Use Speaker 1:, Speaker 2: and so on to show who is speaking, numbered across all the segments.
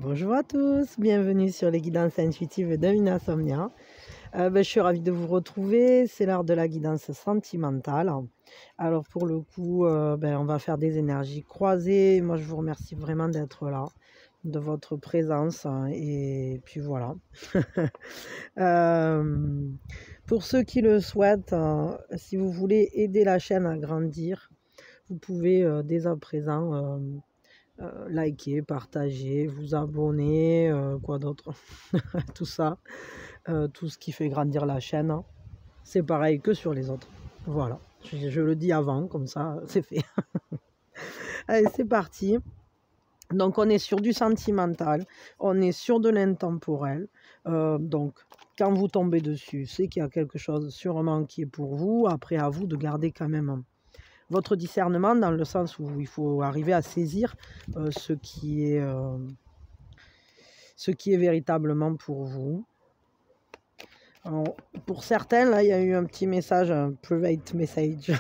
Speaker 1: Bonjour à tous, bienvenue sur les guidances intuitives d'Amina Somnia. Je suis ravie de vous retrouver, c'est l'heure de la guidance sentimentale. Alors pour le coup, on va faire des énergies croisées. Moi je vous remercie vraiment d'être là, de votre présence, et puis voilà. Pour ceux qui le souhaitent, si vous voulez aider la chaîne à grandir, vous pouvez dès à présent liker, partager, vous abonner, quoi d'autre, tout ça, tout ce qui fait grandir la chaîne, hein. C'est pareil que sur les autres. Voilà, je le dis avant, comme ça, c'est fait. Allez, c'est parti. Donc, on est sur du sentimental, on est sur de l'intemporel. Donc, quand vous tombez dessus, c'est qu'il y a quelque chose sûrement qui est pour vous. Après, à vous de garder quand même votre discernement, dans le sens où il faut arriver à saisir ce qui est véritablement pour vous. Alors, pour certains, là, il y a eu un petit message, un private message,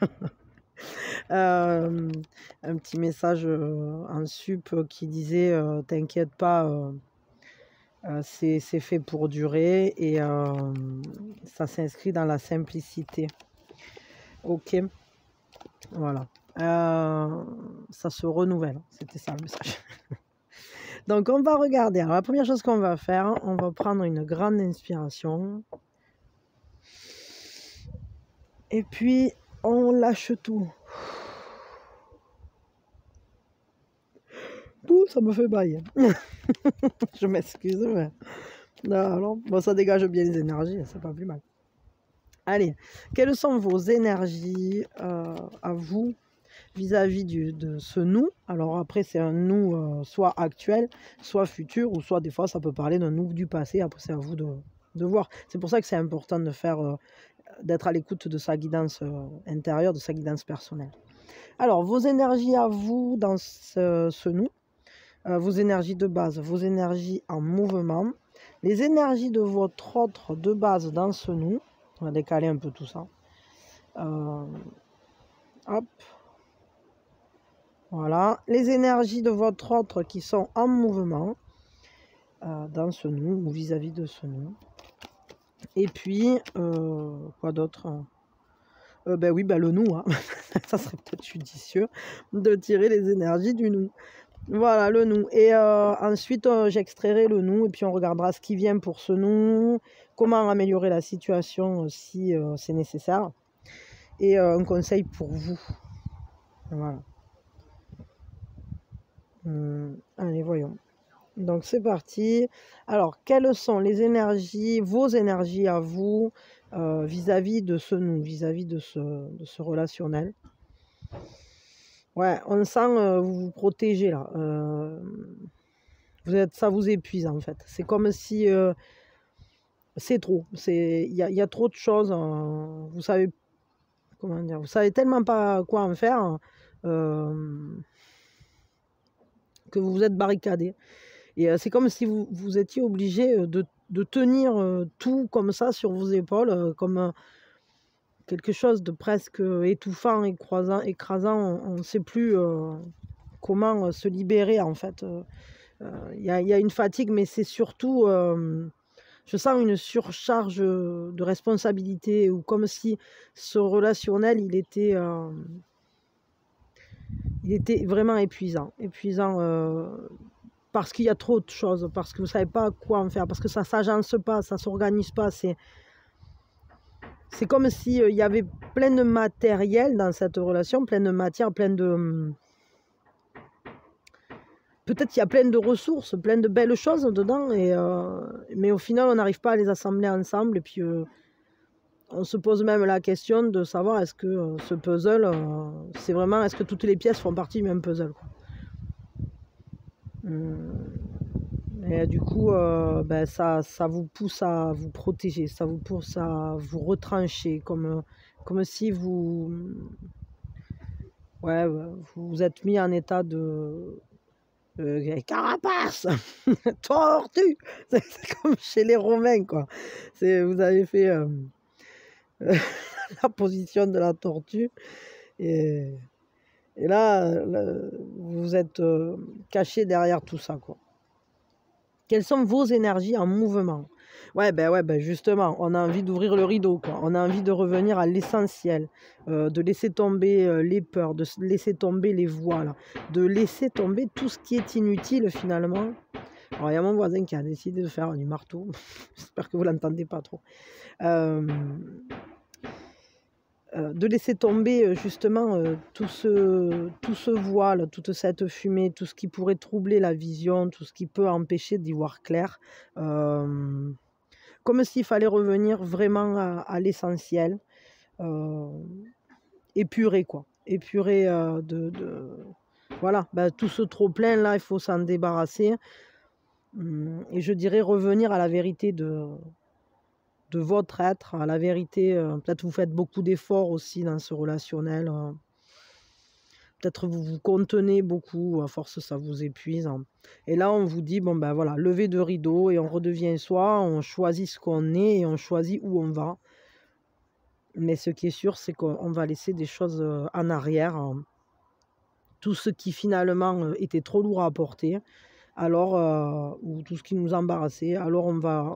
Speaker 1: un petit message en sup qui disait t'inquiète pas, c'est fait pour durer, et ça s'inscrit dans la simplicité. Ok, voilà. Ça se renouvelle, c'était ça le message. Donc on va regarder. Alors la première chose qu'on va faire, on va prendre une grande inspiration. Et puis on lâche tout. Ouh, ça me fait bailler. Je m'excuse, mais... Alors, bon, ça dégage bien les énergies, c'est pas plus mal. Allez, quelles sont vos énergies à vous vis-à-vis de ce nous? Alors après, c'est un nous soit actuel, soit futur, ou soit des fois ça peut parler d'un nous du passé. Après, c'est à vous de voir. C'est pour ça que c'est important de faire, d'être à l'écoute de sa guidance intérieure, de sa guidance personnelle. Alors, vos énergies à vous dans ce nous, vos énergies de base, vos énergies en mouvement, les énergies de votre autre de base dans ce nous. On va décaler un peu tout ça. Hop. Voilà. Les énergies de votre autre qui sont en mouvement dans ce nous ou vis-à-vis de ce nous. Et puis, quoi d'autre? Oui, le nous. Hein. Ça serait peut-être judicieux de tirer les énergies du nous. Voilà, le nous. Et ensuite, j'extrairai le nous et puis on regardera ce qui vient pour ce nous, comment améliorer la situation si c'est nécessaire. Et un conseil pour vous. Voilà. Allez, voyons. Donc, c'est parti. Alors, quelles sont les énergies, vos énergies à vous, vis-à-vis de ce nous, vis-à-vis de ce relationnel? Ouais, on sent vous vous protégez là. Ça vous épuise en fait. C'est comme si c'est trop. Il y a trop de choses. Vous savez, comment dire, vous savez tellement pas quoi en faire que vous vous êtes barricadé. Et c'est comme si vous étiez obligé de tenir tout comme ça sur vos épaules, comme quelque chose de presque étouffant, écrasant. On ne sait plus comment se libérer en fait. Il y a une fatigue, mais c'est surtout, je sens une surcharge de responsabilité, ou comme si ce relationnel, il était vraiment épuisant. Parce qu'il y a trop de choses, parce que vous ne savez pas quoi en faire, parce que ça ne s'agence pas, ça ne s'organise pas. C'est comme s'il y avait plein de matériel dans cette relation, plein de matière, plein de... Peut-être qu'il y a plein de ressources, plein de belles choses dedans, mais au final, on n'arrive pas à les assembler ensemble. Et puis, on se pose même la question de savoir est-ce que ce puzzle, c'est vraiment... Est-ce que toutes les pièces font partie du même puzzle, quoi. Et du coup, ça vous pousse à vous protéger, ça vous pousse à vous retrancher, comme si vous... Ouais, vous êtes mis en état de... carapace, tortue, c'est comme chez les Romains, quoi. Vous avez fait la position de la tortue, et là, vous êtes caché derrière tout ça, quoi. Quelles sont vos énergies en mouvement? Ouais, ben justement, on a envie d'ouvrir le rideau, quoi. On a envie de revenir à l'essentiel, de laisser tomber, les peurs, de laisser tomber les voiles, de laisser tomber tout ce qui est inutile finalement. Alors il y a mon voisin qui a décidé de faire du marteau, j'espère que vous l'entendez pas trop. Hem De laisser tomber, justement, tout ce voile, toute cette fumée, tout ce qui pourrait troubler la vision, tout ce qui peut empêcher d'y voir clair. Hem, Comme s'il fallait revenir vraiment à l'essentiel, heu, épuré quoi. Épuré, voilà, bah, tout ce trop plein là, il faut s'en débarrasser. Et je dirais revenir à la vérité de votre être, à la vérité, peut-être vous faites beaucoup d'efforts aussi dans ce relationnel, peut-être vous vous contenez beaucoup, à force ça vous épuise, hein. Et là on vous dit: «Bon ben voilà, levée de rideau et on redevient soi, on choisit ce qu'on est et on choisit où on va». Mais ce qui est sûr, c'est qu'on va laisser des choses, en arrière, tout ce qui finalement, était trop lourd à porter, alors, ou tout ce qui nous embarrassait, alors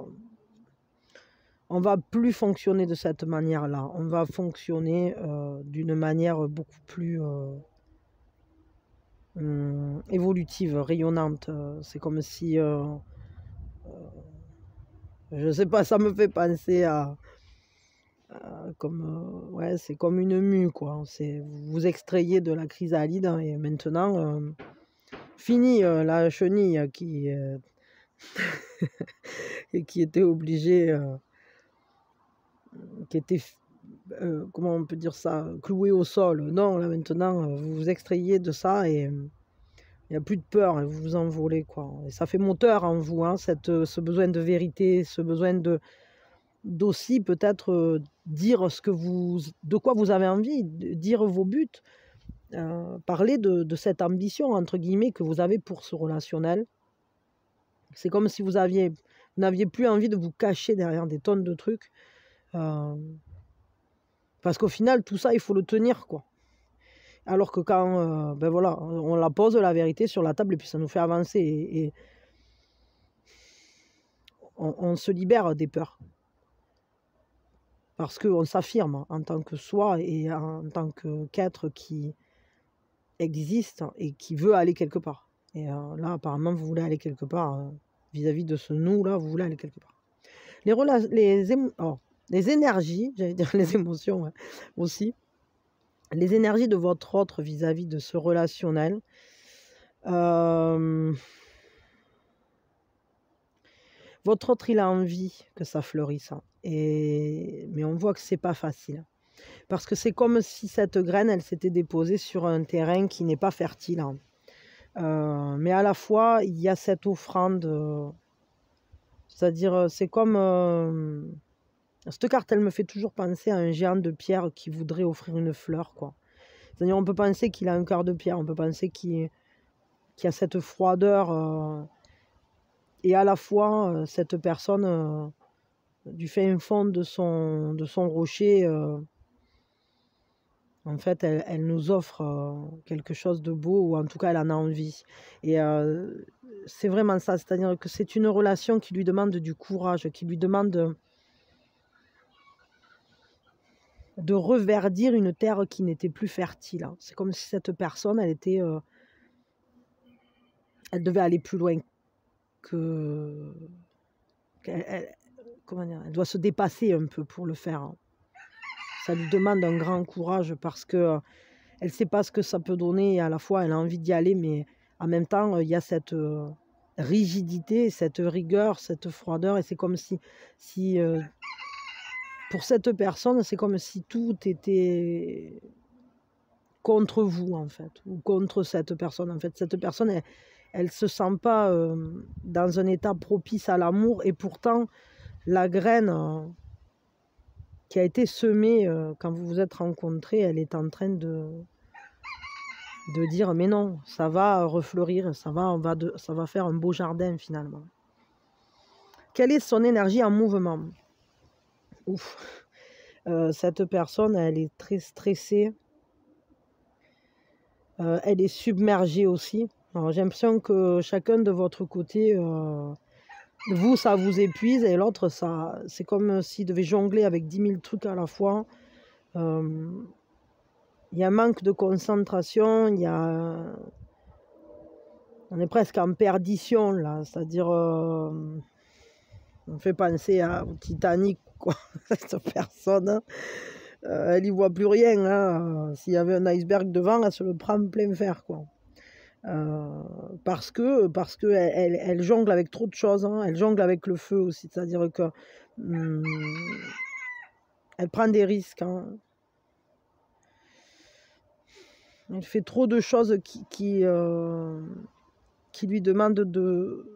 Speaker 1: on va plus fonctionner de cette manière-là. On va fonctionner, d'une manière, beaucoup plus, évolutive, rayonnante, c'est comme si, je sais pas, ça me fait penser à comme, ouais, c'est comme une mue, quoi. C'est vous vous extrayez de la chrysalide hein, et maintenant, fini, la chenille et qui était obligée, qui était comment on peut dire ça? Clouée au sol. Non, là maintenant, vous vous extrayez de ça et il y a plus de peur et vous vous envolez, quoi. Et ça fait moteur en vous, hein, ce besoin de vérité, ce besoin d'aussi peut-être, dire ce que vous de quoi vous avez envie, dire vos buts, parler de cette «ambition» entre guillemets que vous avez pour ce relationnel. C'est comme si vous n'aviez plus envie de vous cacher derrière des tonnes de trucs, hem, parce qu'au final tout ça il faut le tenir, quoi. Alors que quand, ben voilà, on la pose la vérité sur la table et puis ça nous fait avancer et on se libère des peurs. Parce qu'on s'affirme en tant que soi et en tant qu'être qui existe et qui veut aller quelque part. Et là, apparemment, vous voulez aller quelque part, vis-à-vis de ce nous-là, vous voulez aller quelque part. Les énergies, j'allais dire les émotions, ouais, aussi. Les énergies de votre autre vis-à-vis de ce relationnel, hem, votre autre, il a envie que ça fleurisse, hein, mais on voit que c'est pas facile. Parce que c'est comme si cette graine, elle s'était déposée sur un terrain qui n'est pas fertile, hein. Mais à la fois, il y a cette offrande, c'est-à-dire, c'est comme, cette carte, elle me fait toujours penser à un géant de pierre qui voudrait offrir une fleur, quoi. C'est-à-dire, on peut penser qu'il a un cœur de pierre, on peut penser qu'il a cette froideur, et à la fois, cette personne, du fin fond de son rocher, en fait, elle nous offre, quelque chose de beau ou en tout cas, elle en a envie et c'est vraiment ça, c'est-à-dire que c'est une relation qui lui demande du courage, qui lui demande de reverdir une terre qui n'était plus fertile, hein. C'est comme si cette personne, elle devait aller plus loin que qu'elle comment dire? Elle doit se dépasser un peu pour le faire, hein. Ça lui demande un grand courage parce que, elle sait pas ce que ça peut donner et à la fois elle a envie d'y aller, mais en même temps, il y a cette, rigidité, cette rigueur, cette froideur et c'est comme si, pour cette personne, c'est comme si tout était contre vous, en fait, ou contre cette personne. En fait, cette personne, elle se sent pas, dans un état propice à l'amour et pourtant la graine, qui a été semée, quand vous vous êtes rencontrés, elle est en train de dire: «Mais non, ça va refleurir, ça va faire un beau jardin finalement». Quelle est son énergie en mouvement? Ouf, cette personne, elle est très stressée, elle est submergée aussi. Alors j'ai l'impression que chacun de votre côté, Vous, ça vous épuise et l'autre, ça, c'est comme s'il devait jongler avec 10 000 trucs à la fois. Il y a un manque de concentration, on est presque en perdition là, c'est-à-dire on fait penser au Titanic, quoi. Cette personne, elle y voit plus rien, hein. S'il y avait un iceberg devant, elle se le prend plein fer, quoi. Parce que elle jongle avec trop de choses, hein. Elle jongle avec le feu aussi, c'est-à-dire que elle prend des risques, hein. Elle fait trop de choses qui lui demandent de...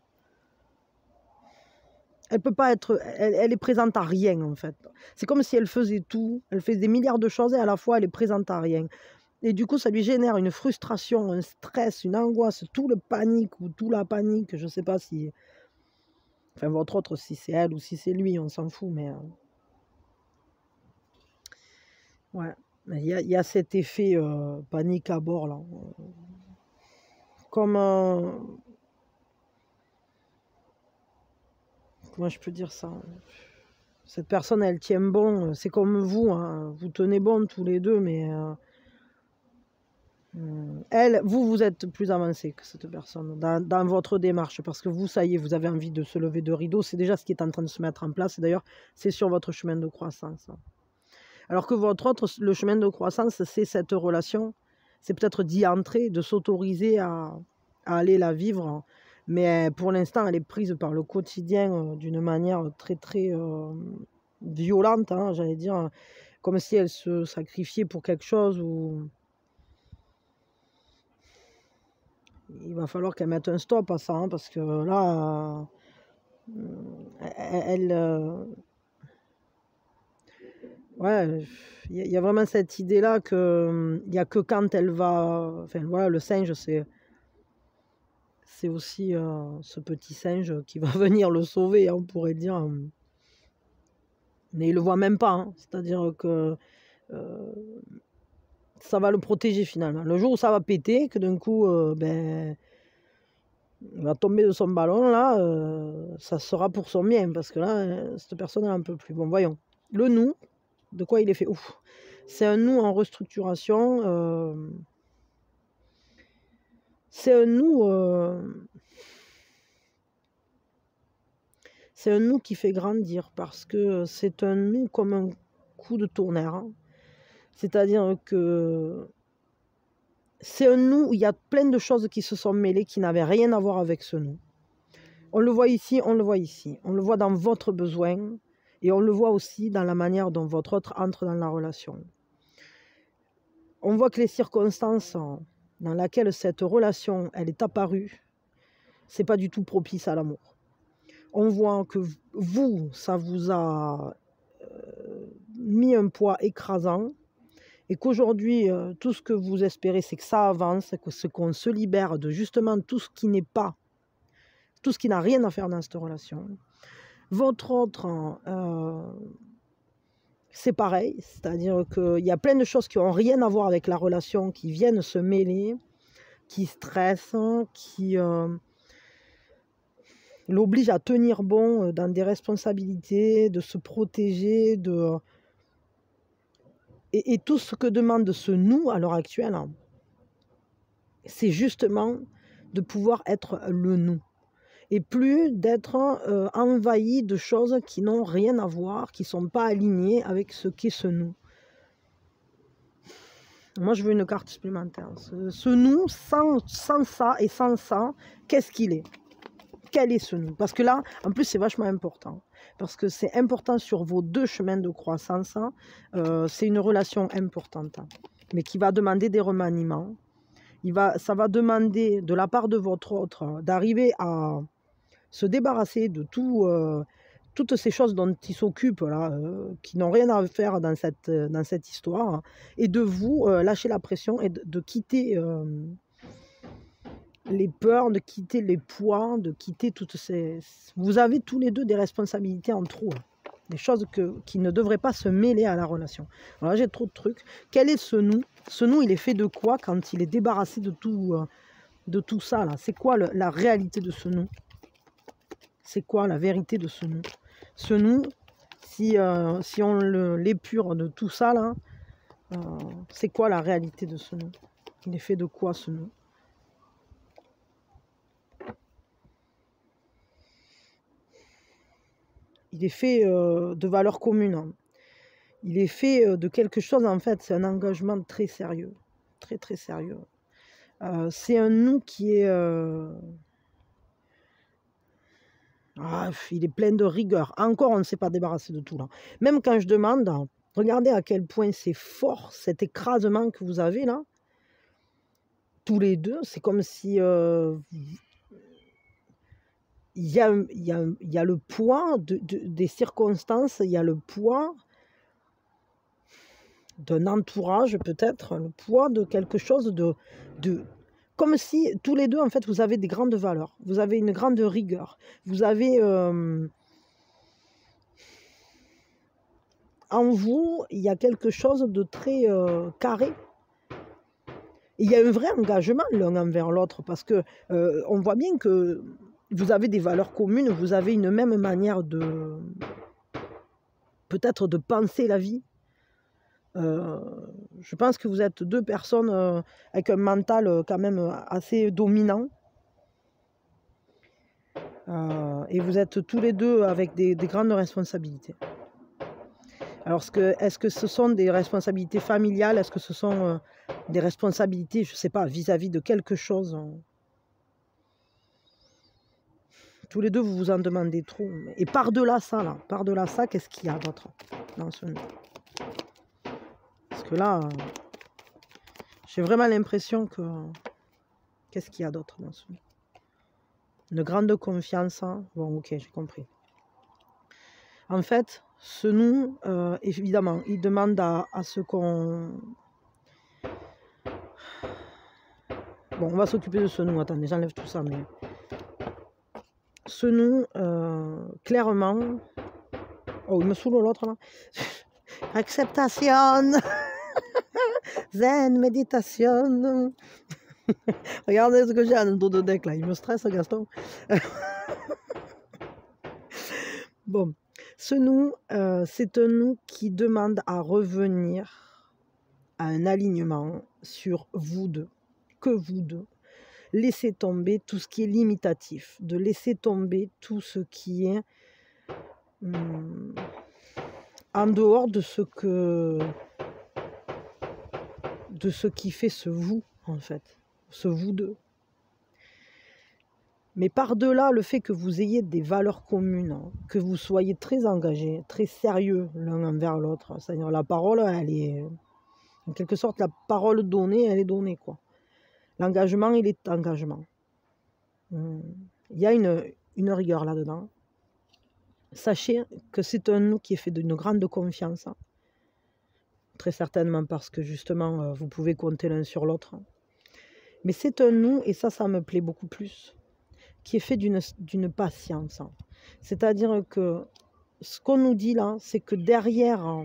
Speaker 1: Elle peut pas être... Elle est présente à rien, en fait. C'est comme si elle faisait tout. Elle fait des milliards de choses et à la fois, elle est présente à rien. Et du coup, ça lui génère une frustration, un stress, une angoisse, tout le panique ou tout la panique. Je ne sais pas si... Enfin, votre autre, si c'est elle ou si c'est lui, on s'en fout, mais... Ouais. Il y a cet effet panique à bord, là. Comme... Comment je peux dire ça? Cette personne, elle tient bon. C'est comme vous, hein. Vous tenez bon tous les deux, mais... elle, vous êtes plus avancé que cette personne dans votre démarche, parce que vous, ça y est, vous avez envie de se lever de rideau. C'est déjà ce qui est en train de se mettre en place. Et d'ailleurs, c'est sur votre chemin de croissance. Alors que votre autre, le chemin de croissance, c'est cette relation. C'est peut-être d'y entrer, de s'autoriser à aller la vivre. Mais pour l'instant, elle est prise par le quotidien d'une manière très, très violente, hein, j'allais dire. Comme si elle se sacrifiait pour quelque chose ou... Il va falloir qu'elle mette un stop à ça, hein, parce que là, ouais, il y a vraiment cette idée-là qu'il n'y a que quand elle va... Enfin, voilà, le singe, c'est aussi ce petit singe qui va venir le sauver, hein, on pourrait dire. Mais il ne le voit même pas, hein. C'est-à-dire que ça va le protéger finalement. Le jour où ça va péter, que d'un coup, ben... il va tomber de son ballon, là, ça sera pour son bien, parce que là, cette personne, elle n'en peut plus. Bon, voyons. Le nous, de quoi il est fait? Ouf. C'est un nous en restructuration. C'est un nous... c'est un nous qui fait grandir, parce que c'est un nous comme un coup de tonnerre, hein. C'est-à-dire que c'est un nous où il y a plein de choses qui se sont mêlées, qui n'avaient rien à voir avec ce nous. On le voit ici, on le voit ici. On le voit dans votre besoin et on le voit aussi dans la manière dont votre autre entre dans la relation. On voit que les circonstances dans lesquelles cette relation elle est apparue, c'est pas du tout propice à l'amour. On voit que vous, ça vous a mis un poids écrasant et qu'aujourd'hui, tout ce que vous espérez, c'est que ça avance, qu'on se libère de justement tout ce qui n'est pas, tout ce qui n'a rien à faire dans cette relation. Votre autre, c'est pareil, c'est-à-dire qu'il y a plein de choses qui n'ont rien à voir avec la relation, qui viennent se mêler, qui stressent, qui l'obligent à tenir bon dans des responsabilités, de se protéger, et tout ce que demande ce nous à l'heure actuelle, c'est justement de pouvoir être le nous. Et plus d'être envahi de choses qui n'ont rien à voir, qui ne sont pas alignées avec ce qu'est ce nous. Moi, je veux une carte supplémentaire. Ce nous, sans ça et sans ça, qu'est-ce qu'il est? Quel est ce nous? Parce que là, en plus, c'est vachement important. Parce que c'est important sur vos deux chemins de croissance. C'est une relation importante, mais qui va demander des remaniements. Ça va demander de la part de votre autre d'arriver à se débarrasser de toutes ces choses dont il s'occupe, là, qui n'ont rien à faire dans cette histoire, et de vous lâcher la pression et de quitter les peurs, de quitter les poids, de quitter toutes ces... Vous avez tous les deux des responsabilités en trop, des choses qui ne devraient pas se mêler à la relation. Voilà, j'ai trop de trucs. Quel est ce nous? Ce nous, il est fait de quoi quand il est débarrassé de tout ça, là? C'est quoi la réalité de ce nous? C'est quoi la vérité de ce nous? Ce nous, si on l'épure de tout ça, là, c'est quoi la réalité de ce nous? Il est fait de quoi ce nous? Il est fait de valeurs communes. Il est fait de quelque chose, en fait, c'est un engagement très sérieux. Très, très sérieux. C'est un nous qui est... il est plein de rigueur. Encore, on ne s'est pas débarrassé de tout, là. Même quand je demande, regardez à quel point c'est fort, cet écrasement que vous avez, là. Tous les deux, c'est comme si... il y a le poids des circonstances, il y a le poids d'un entourage peut-être, le poids de quelque chose de... Comme si tous les deux, en fait, vous avez des grandes valeurs, vous avez une grande rigueur, vous avez... en vous, il y a quelque chose de très carré. Il y a un vrai engagement l'un envers l'autre parce que on voit bien que vous avez des valeurs communes, vous avez une même manière de... peut-être de penser la vie. Je pense que vous êtes deux personnes avec un mental quand même assez dominant. Et vous êtes tous les deux avec des grandes responsabilités. Alors, est-ce que ce sont des responsabilités familiales? Est-ce que ce sont des responsabilités, je ne sais pas, vis-à-vis de quelque chose? Tous les deux, vous vous en demandez trop. Et par-delà ça, là, par-delà ça, qu'est-ce qu'il y a d'autre dans ce... Parce que là, j'ai vraiment l'impression que... Qu'est-ce qu'il y a d'autre dans ce... Une grande confiance. Hein. Bon, ok, j'ai compris. En fait, ce nous, évidemment, il demande à ce qu'on... Bon, on va s'occuper de ce nous. Attendez, j'enlève tout ça, mais... Ce nous, clairement... Oh, il me saoule l'autre, là. Acceptation. Zen, méditation. Regardez ce que j'ai en dos de deck, là. Il me stresse, Gaston. Bon. Ce nous, c'est un nous qui demande à revenir à un alignement sur vous deux, que vous deux. Laissez tomber tout ce qui est limitatif, de laisser tomber tout ce qui est en dehors de ce qui fait ce vous, en fait, ce vous deux. Mais par-delà le fait que vous ayez des valeurs communes, hein, que vous soyez très engagés, très sérieux l'un envers l'autre, c'est-à-dire la parole, elle est, en quelque sorte, la parole donnée, elle est donnée, quoi. L'engagement, il est engagement. Il y a une rigueur là-dedans. Sachez que c'est un nous qui est fait d'une grande confiance, hein. Très certainement parce que justement, vous pouvez compter l'un sur l'autre. Mais c'est un nous, et ça me plaît beaucoup plus, qui est fait d'une patience. C'est-à-dire que ce qu'on nous dit là, c'est que derrière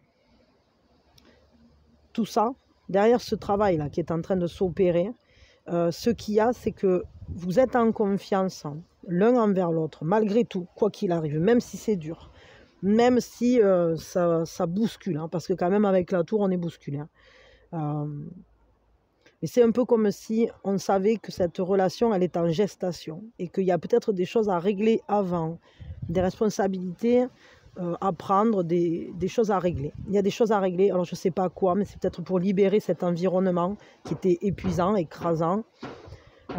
Speaker 1: tout ça, derrière ce travail-là qui est en train de s'opérer, ce qu'il y a, c'est que vous êtes en confiance l'un envers l'autre, malgré tout, quoi qu'il arrive, même si c'est dur, même si ça bouscule, hein, parce que quand même avec la tour, on est bousculé. Hein. Mais c'est un peu comme si on savait que cette relation, elle est en gestation et qu'il y a peut-être des choses à régler avant, des responsabilités à prendre, des choses à régler. Il y a des choses à régler, alors je ne sais pas quoi, mais c'est peut-être pour libérer cet environnement qui était épuisant, écrasant. Il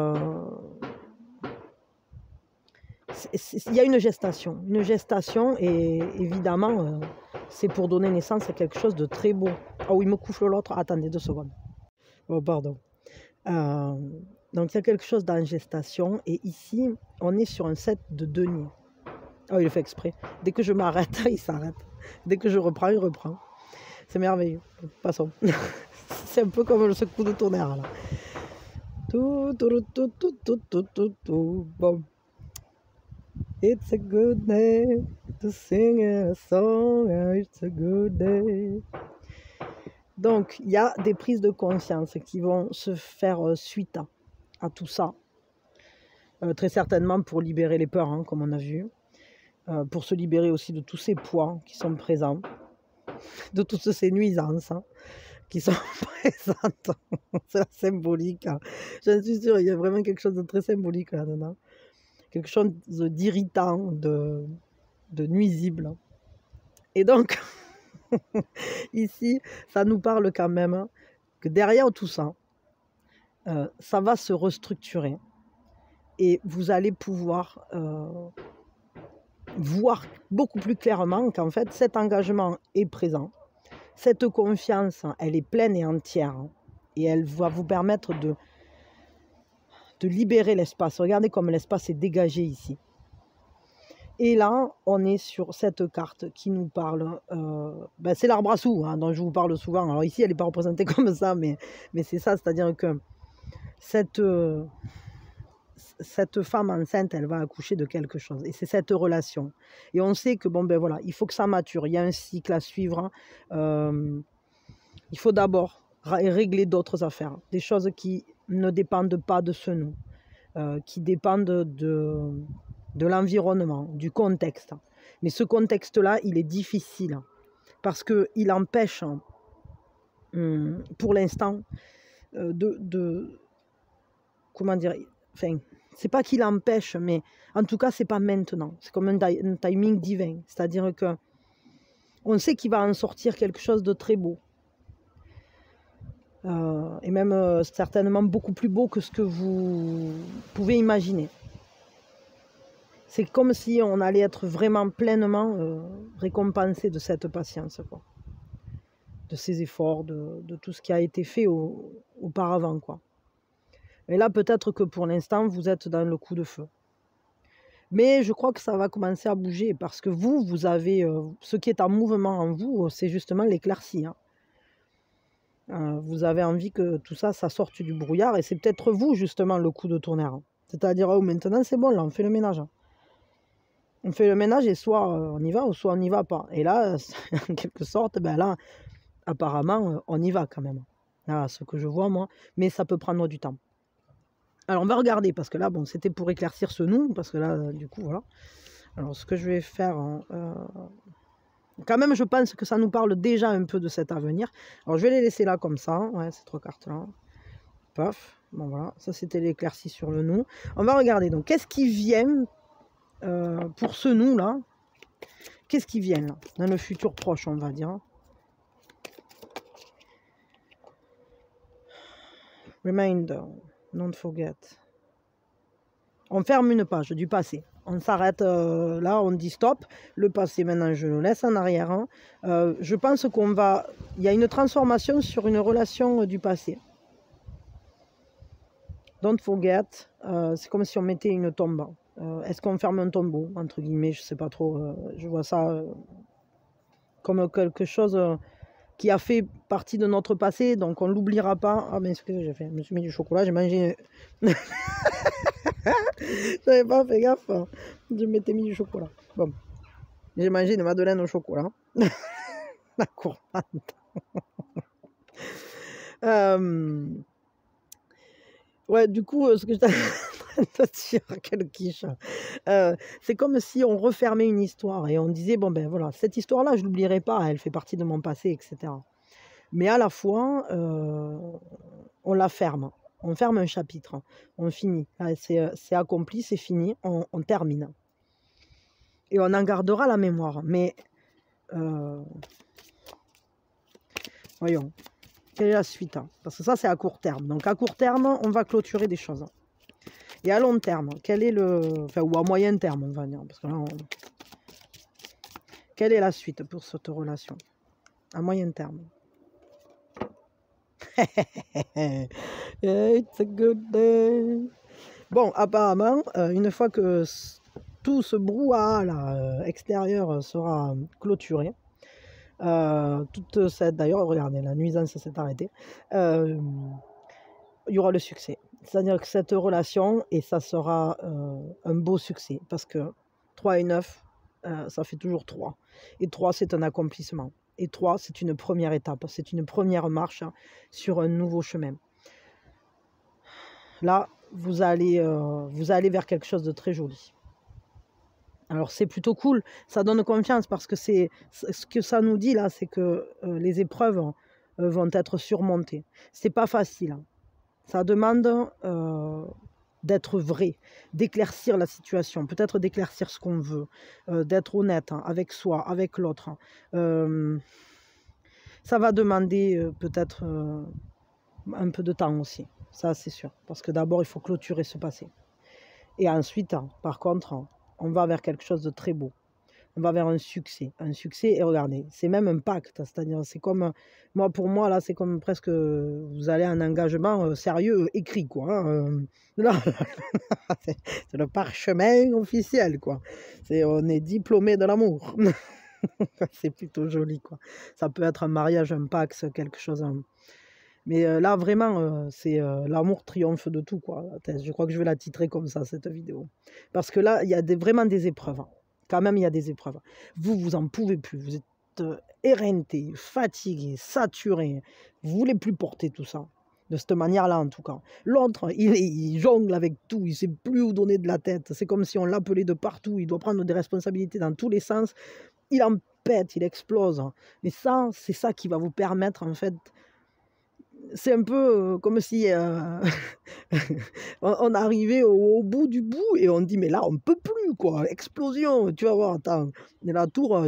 Speaker 1: y a une gestation et évidemment, c'est pour donner naissance à quelque chose de très beau. Oh, il me couffle l'autre, attendez 2 secondes. Oh, pardon. Donc, il y a quelque chose dans gestation. Et ici, on est sur un set de deniers. Oh, il le fait exprès. Dès que je m'arrête, il s'arrête. Dès que je reprends, il reprend. C'est merveilleux. Passons. C'est un peu comme ce coup de tonnerre, là. Bon. It's a good day to sing a song. It's a good day. Donc, il y a des prises de conscience qui vont se faire suite à tout ça. très certainement pour libérer les peurs, hein, comme on a vu, pour se libérer aussi de tous ces poids qui sont présents, de toutes ces nuisances, hein, qui sont présentes. C'est la symbolique, hein. J'en suis sûre, il y a vraiment quelque chose de très symbolique là-dedans. Quelque chose d'irritant, de nuisible. Et donc, ici, ça nous parle quand même, hein, que derrière tout ça, ça va se restructurer. Et vous allez pouvoir voir beaucoup plus clairement qu'en fait, cet engagement est présent. Cette confiance, elle est pleine et entière. Et elle va vous permettre de libérer l'espace. Regardez comme l'espace est dégagé ici. Et là, on est sur cette carte qui nous parle, c'est l'arbre à sous, hein, dont je vous parle souvent. Alors ici, elle n'est pas représentée comme ça, mais c'est ça, c'est-à-dire que cette femme enceinte, elle va accoucher de quelque chose. Et c'est cette relation. Et on sait que, voilà, il faut que ça mature. Il y a un cycle à suivre. Il faut d'abord régler d'autres affaires. Des choses qui ne dépendent pas de ce nous. Qui dépendent de l'environnement, du contexte. Mais ce contexte-là, il est difficile parce qu'il empêche, pour l'instant, comment dire, enfin, c'est pas qu'il empêche, mais en tout cas, c'est pas maintenant. C'est comme un timing divin. C'est-à-dire que on sait qu'il va en sortir quelque chose de très beau. Et même certainement beaucoup plus beau que ce que vous pouvez imaginer. C'est comme si on allait être vraiment pleinement récompensé de cette patience, quoi. De ces efforts, de tout ce qui a été fait auparavant, quoi. Et là, peut-être que pour l'instant, vous êtes dans le coup de feu. Mais je crois que ça va commencer à bouger parce que vous avez ce qui est en mouvement en vous, c'est justement l'éclaircie, hein. Vous avez envie que tout ça, ça sorte du brouillard et c'est peut-être vous, justement, le coup de tonnerre. C'est-à-dire, oh, maintenant, c'est bon, là, on fait le ménage. On fait le ménage et soit on y va ou soit on n'y va pas. Et là, en quelque sorte, là, apparemment, on y va quand même. Là, ce que je vois, moi. Mais ça peut prendre du temps. Alors, on va regarder, parce que là, bon, c'était pour éclaircir ce nous, parce que là, du coup, voilà. Alors, ce que je vais faire... quand même, je pense que ça nous parle déjà un peu de cet avenir. Alors, je vais les laisser là, comme ça. Ouais, ces 3 cartes-là. Paf. Bon, voilà. Ça, c'était l'éclaircie sur le nous. On va regarder. Donc, qu'est-ce qui vient... pour ce nous-là, qu'est-ce qui vient là, dans le futur proche, on va dire. Reminder, don't forget. On ferme une page du passé. On s'arrête là, on dit stop. Le passé, maintenant, je le laisse en arrière. Hein. Je pense qu'on va... Il y a une transformation sur une relation du passé. Don't forget. C'est comme si on mettait une tombe. Est-ce qu'on ferme un tombeau, entre guillemets, je sais pas trop. Je vois ça comme quelque chose qui a fait partie de notre passé, donc on l'oubliera pas. Ah, mais ce que j'ai fait, je me suis mis du chocolat, j'ai mangé... J'avais pas fait gaffe, je m'étais mis du chocolat. Bon, j'ai mangé une madeleine au chocolat. La courante. Ouais, du coup, ce que j'étais en train de dire, quelle quiche. C'est comme si on refermait une histoire et on disait, bon ben voilà, cette histoire-là, je ne l'oublierai pas, elle fait partie de mon passé, etc. Mais à la fois, on la ferme. On ferme un chapitre, on finit. C'est accompli, c'est fini, on termine. Et on en gardera la mémoire. Mais, voyons, quelle est la suite, hein? Parce que ça, c'est à court terme. Donc à court terme, on va clôturer des choses. Et à long terme, quel est le... Enfin, ou à moyen terme, on va dire. Parce que là, quelle est la suite pour cette relation? À moyen terme. It's a good day. Bon, apparemment, une fois que tout ce brouhaha extérieur sera clôturé, toute cette... D'ailleurs, regardez, la nuisance s'est arrêtée. Il y aura le succès. C'est-à-dire que cette relation, et ça sera un beau succès, parce que 3 et 9, ça fait toujours 3. Et 3, c'est un accomplissement. Et 3, c'est une première étape, c'est une première marche sur un nouveau chemin. Là, vous allez vers quelque chose de très joli. Alors c'est plutôt cool, ça donne confiance parce que ce que ça nous dit là, c'est que les épreuves vont être surmontées. C'est pas facile, hein. Ça demande d'être vrai, d'éclaircir la situation, peut-être d'éclaircir ce qu'on veut, d'être honnête, hein, avec soi, avec l'autre, hein. Ça va demander peut-être un peu de temps aussi, ça c'est sûr, parce que d'abord il faut clôturer ce passé. Et ensuite, hein, par contre, hein, on va vers quelque chose de très beau. On va vers un succès. Un succès, et regardez, c'est même un pacte. C'est-à-dire, c'est comme, moi, pour moi, là, c'est comme presque, vous allez à un engagement sérieux, écrit, quoi, hein. Là, c'est le parchemin officiel, quoi. On est diplômé de l'amour. C'est plutôt joli, quoi. Ça peut être un mariage, un pacte, quelque chose. Hein. Mais là, vraiment, c'est l'amour triomphe de tout, quoi. Je crois que je vais la titrer comme ça, cette vidéo. Parce que là, il y a vraiment des épreuves. Hein. Quand même, il y a des épreuves. Vous en pouvez plus. Vous êtes éreinté, fatigué, saturé. Vous voulez plus porter tout ça. De cette manière-là, en tout cas. L'autre, il jongle avec tout. Il ne sait plus où donner de la tête. C'est comme si on l'appelait de partout. Il doit prendre des responsabilités dans tous les sens. Il en pète, il explose. Mais ça, c'est ça qui va vous permettre, en fait... C'est un peu comme si on arrivait au bout du bout et on dit mais là on peut plus quoi, explosion, tu vas voir, attends, et la tour,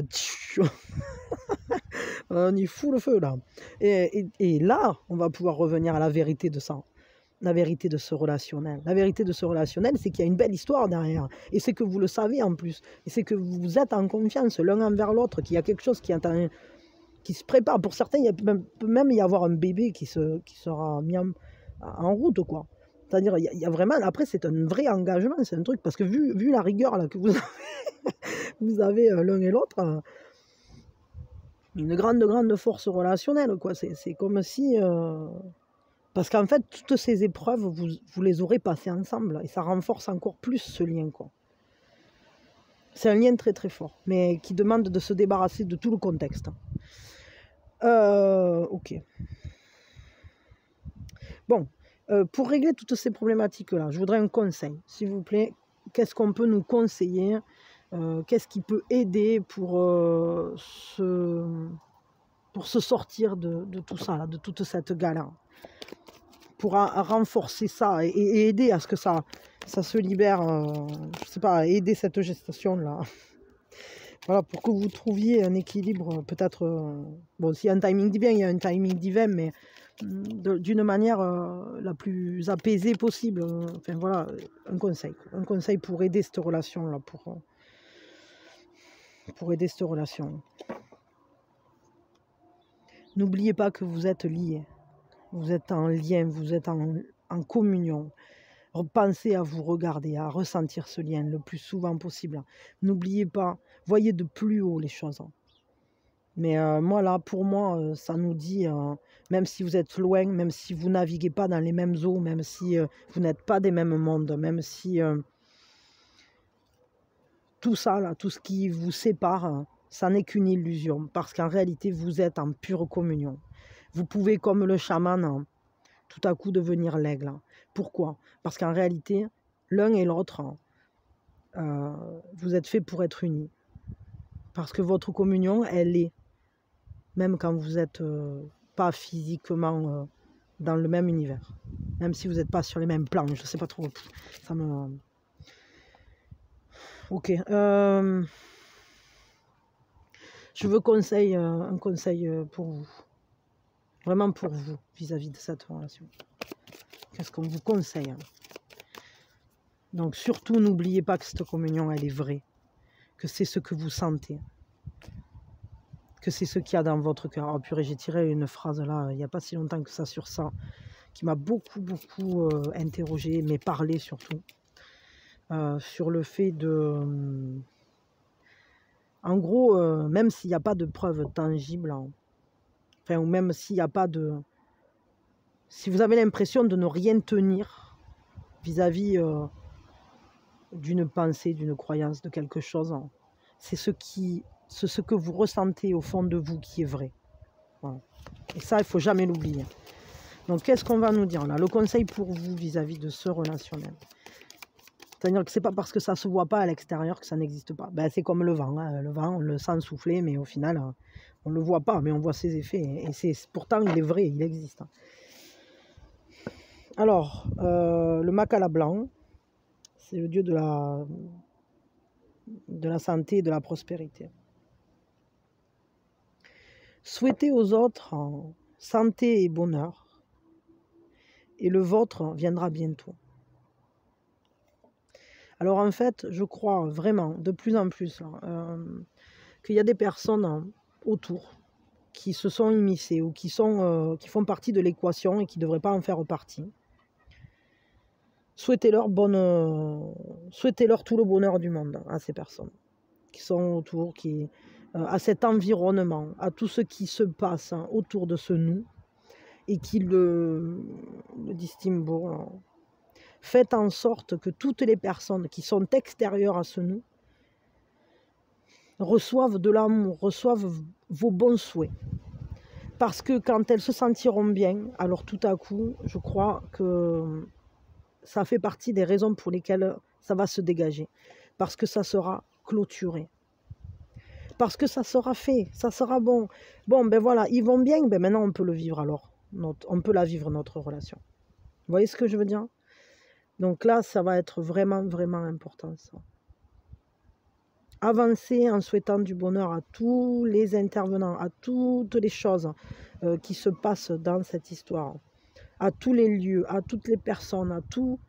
Speaker 1: on y fout le feu là. Et là, on va pouvoir revenir à la vérité de ça, la vérité de ce relationnel. La vérité de ce relationnel, c'est qu'il y a une belle histoire derrière, et c'est que vous le savez en plus, et c'est que vous êtes en confiance l'un envers l'autre, qu'il y a quelque chose qui se prépare. Pour certains, il peut même y avoir un bébé qui sera mis en route, quoi. C'est-à-dire, il y a vraiment... Après, c'est un vrai engagement, c'est un truc... Parce que vu la rigueur là, que vous avez l'un et l'autre, une grande force relationnelle, quoi. C'est comme si... Parce qu'en fait, toutes ces épreuves, vous les aurez passées ensemble. Et ça renforce encore plus ce lien, quoi. C'est un lien très très fort, mais qui demande de se débarrasser de tout le contexte. Ok. Bon, pour régler toutes ces problématiques-là, je voudrais un conseil, s'il vous plaît. Qu'est-ce qu'on peut nous conseiller? Qu'est-ce qui peut aider pour se sortir de tout ça, là, de toute cette galère? Pour renforcer ça et aider à ce que ça se libère, je sais pas, aider cette gestation-là. Voilà, pour que vous trouviez un équilibre, peut-être... bon, s'il y a un timing divin, il y a un timing divin, mais d'une manière la plus apaisée possible. Enfin, voilà, un conseil pour aider cette relation-là, pour aider cette relation. N'oubliez pas que vous êtes liés. Vous êtes en lien, vous êtes en communion. Pensez à vous regarder, à ressentir ce lien le plus souvent possible. N'oubliez pas, voyez de plus haut les choses. Mais moi, là, pour moi, ça nous dit, même si vous êtes loin, même si vous naviguez pas dans les mêmes eaux, même si vous n'êtes pas des mêmes mondes, même si tout ça, là, tout ce qui vous sépare, ça n'est qu'une illusion. Parce qu'en réalité, vous êtes en pure communion. Vous pouvez, comme le chaman, tout à coup devenir l'aigle. Pourquoi? Parce qu'en réalité, l'un et l'autre, vous êtes faits pour être unis. Parce que votre communion, elle est, même quand vous n'êtes pas physiquement dans le même univers. Même si vous n'êtes pas sur les mêmes plans, je ne sais pas trop. Ça me... Ok. Je veux un conseil pour vous. Vraiment pour vous, vis-à-vis de cette relation. Qu'est-ce qu'on vous conseille? Donc surtout, n'oubliez pas que cette communion, elle est vraie. Que c'est ce que vous sentez. Que c'est ce qu'il y a dans votre cœur. Oh purée, j'ai tiré une phrase là, il n'y a pas si longtemps que ça sur ça, qui m'a beaucoup interrogé, mais parlé surtout. Sur le fait de... en gros, même s'il n'y a pas de preuves tangibles, hein, enfin, ou même s'il n'y a pas de... Si vous avez l'impression de ne rien tenir vis-à-vis d'une pensée, d'une croyance, de quelque chose, hein, c'est ce que vous ressentez au fond de vous qui est vrai. Voilà. Et ça, il ne faut jamais l'oublier. Donc, qu'est-ce qu'on va nous dire là? Le conseil pour vous vis-à-vis de ce relationnel. C'est-à-dire que c'est pas parce que ça se voit pas à l'extérieur que ça n'existe pas. Ben, c'est comme le vent. Hein. Le vent, on le sent souffler, mais au final, on le voit pas, mais on voit ses effets. Et pourtant, il est vrai, il existe. Alors, le Makala blanc, c'est le dieu de la santé et de la prospérité. Souhaitez aux autres santé et bonheur, et le vôtre viendra bientôt. Alors en fait, je crois vraiment de plus en plus qu'il y a des personnes autour qui se sont immiscées ou qui font partie de l'équation et qui ne devraient pas en faire partie. Souhaitez-leur tout le bonheur du monde à ces personnes qui sont autour, à cet environnement, à tout ce qui se passe autour de ce nous et qui le distinguent. Faites en sorte que toutes les personnes qui sont extérieures à ce nous reçoivent de l'amour, reçoivent vos bons souhaits. Parce que quand elles se sentiront bien, alors tout à coup, je crois que ça fait partie des raisons pour lesquelles ça va se dégager. Parce que ça sera clôturé. Parce que ça sera fait, ça sera bon. Bon, ben voilà, ils vont bien, ben maintenant on peut le vivre alors. On peut la vivre, notre relation. Vous voyez ce que je veux dire? Donc là, ça va être vraiment, vraiment important, ça. Avancer en souhaitant du bonheur à tous les intervenants, à toutes les choses qui se passent dans cette histoire, à tous les lieux, à toutes les personnes, à tout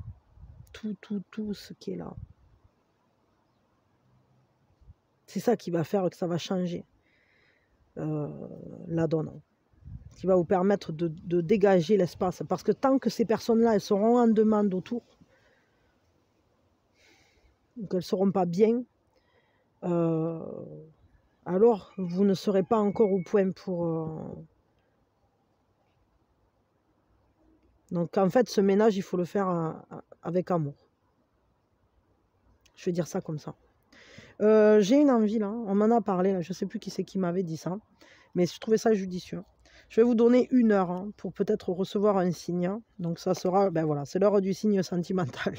Speaker 1: ce qui est là. C'est ça qui va faire que ça va changer la donne, qui va vous permettre de dégager l'espace. Parce que tant que ces personnes-là, elles seront en demande autour, qu'elles ne seront pas bien, alors vous ne serez pas encore au point pour... Donc en fait, ce ménage, il faut le faire avec amour. Je vais dire ça comme ça. J'ai une envie là, on m'en a parlé, là, je ne sais plus qui c'est qui m'avait dit ça, mais je trouvais ça judicieux. Je vais vous donner 1 heure pour peut-être recevoir un signe. Donc ça sera, ben voilà, c'est l'heure du signe sentimental.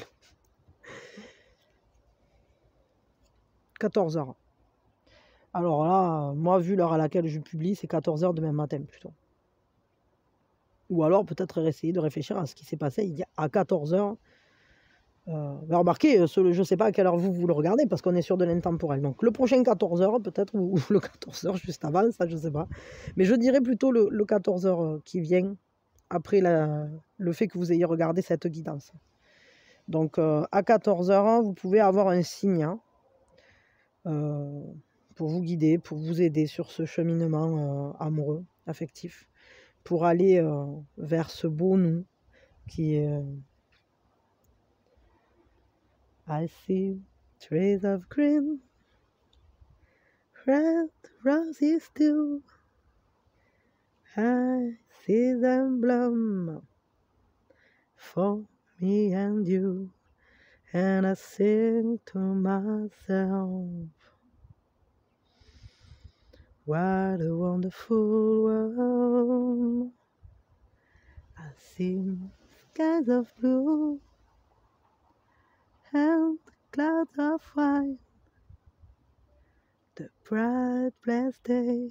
Speaker 1: 14 heures. Alors là, moi, vu l'heure à laquelle je publie, c'est 14 heures demain matin plutôt. Ou alors peut-être essayer de réfléchir à ce qui s'est passé à 14 heures. Mais remarquez, je ne sais pas à quelle heure vous le regardez parce qu'on est sur de l'intemporel. Donc le prochain 14 heures peut-être, ou le 14 heures juste avant, ça je ne sais pas. Mais je dirais plutôt le 14 heures qui vient après le fait que vous ayez regardé cette guidance. Donc à 14 heures, vous pouvez avoir un signe pour vous guider, pour vous aider sur ce cheminement amoureux, affectif, pour aller vers ce beau nous qui est... I see trees of green, red roses too. I see them bloom for me and you, and I sing to myself, what a wonderful world. I see skies of blue and clouds of white, the bright blessed day,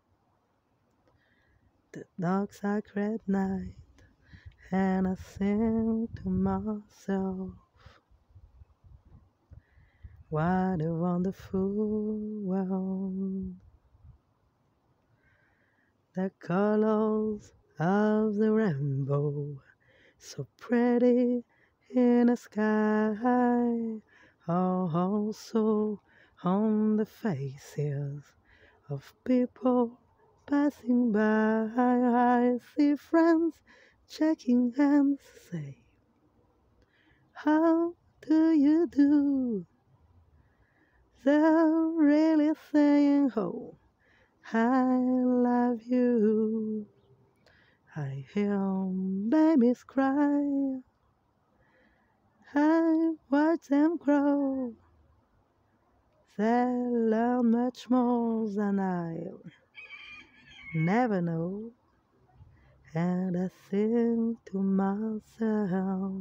Speaker 1: the dark sacred night, and I sing to myself, what a wonderful world. The colors of the rainbow, so pretty in the sky, are also on the faces of people passing by. I see friends shaking hands, say, how do you do? They're really saying, oh, I love you. I hear babies cry, I watch them grow. They learn much more than I'll never know. And I think to myself,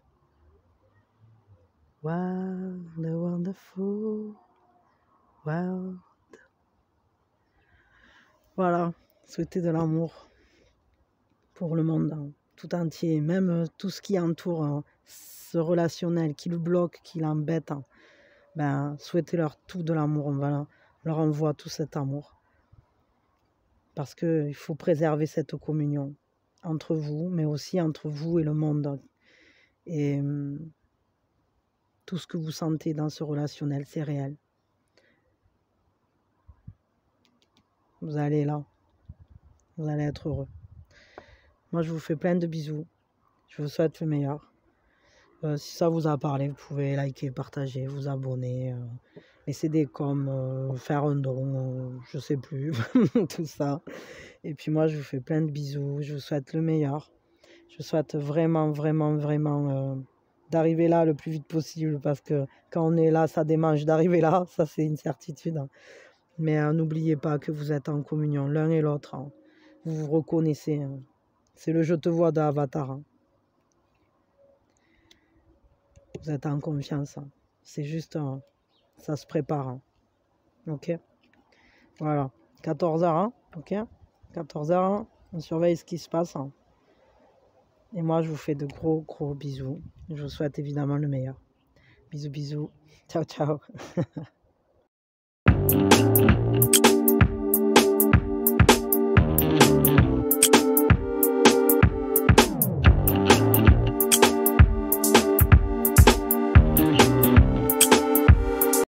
Speaker 1: wow, the wonderful world. Voilà, souhaiter de l'amour pour le monde tout entier, même tout ce qui entoure ce relationnel, qui le bloque, qui l'embête. Ben, souhaitez-leur tout de l'amour, on va leur envoie tout cet amour. Parce qu'il faut préserver cette communion entre vous, mais aussi entre vous et le monde. Et tout ce que vous sentez dans ce relationnel, c'est réel. Vous allez là, vous allez être heureux. Moi, je vous fais plein de bisous. Je vous souhaite le meilleur. Si ça vous a parlé, vous pouvez liker, partager, vous abonner, laisser des coms, faire un don, je sais plus, tout ça. Et puis moi, je vous fais plein de bisous. Je vous souhaite le meilleur. Je vous souhaite vraiment, vraiment, vraiment d'arriver là le plus vite possible parce que quand on est là, ça démange d'arriver là. Ça, c'est une certitude. Mais n'oubliez pas que vous êtes en communion l'un et l'autre. Vous vous reconnaissez. C'est le je te vois d'Avatar. Vous êtes en confiance. C'est juste, ça se prépare. Ok? Voilà. 14h, ok? 14h, on surveille ce qui se passe. Et moi, je vous fais de gros, gros bisous. Je vous souhaite évidemment le meilleur. Bisous, bisous. Ciao, ciao.